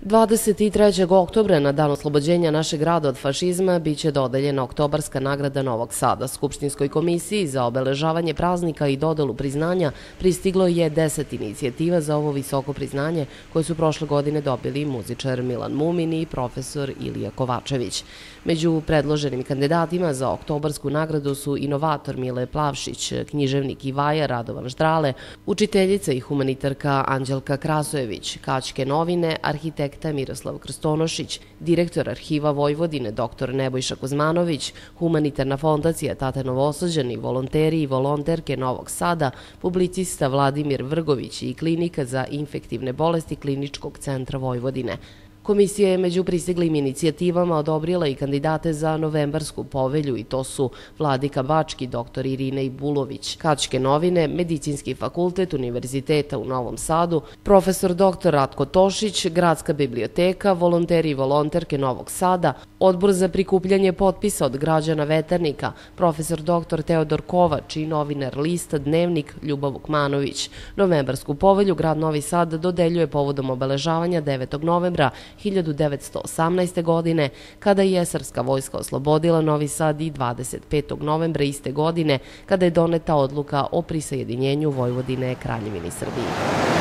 23. oktobra, na dan oslobođenja našeg grada od fašizma, biće dodeljena Oktobarska nagrada Novog Sada. Skupštinskoj komisiji za obeležavanje praznika i dodelu priznanja pristiglo je 10 inicijativa za ovo visoko priznanje koje su prošle godine dobili muzičar Milan Mumin i profesor Ilija Kovačević. Među predloženim kandidatima za Oktobarsku nagradu su inovator Mile Plavšić, književnik Ivaja Radovan Ždrale, učiteljica i humanitarka Anđelka Krasojević, Kaćke novine, arhitekta Miroslav Krstonošić, direktor Arhiva Vojvodine dr. Nebojša Kuzmanović, humanitarna fondacija Tate Novosađani, volonteri i volonterke Novog Sada, publicista Vladimir Vrgović i klinika za infektivne bolesti Kliničkog centra Vojvodine. Komisija je među pristiglim inicijativama odobrila i kandidate za novembarsku povelju i to su Vladika Bački, dr. Irina Ibulović, Kaćke novine, Medicinski fakultet Univerziteta u Novom Sadu, profesor dr. Ratko Tošić, Gradska biblioteka, volonteri i volonterke Novog Sada, Odbor za prikupljanje potpisa od građana Veternika, profesor dr. Teodor Kovač i novinar Lista Dnevnik Ljubav Vukmanović. Novembarsku povelju grad Novi Sad dodeljuje povodom obeležavanja 9. novembra 1918. godine, kada je srpska vojska oslobodila Novi Sad, i 25. novembra iste godine, kada je doneta odluka o prisajedinjenju Vojvodine Kraljevini Srbiji.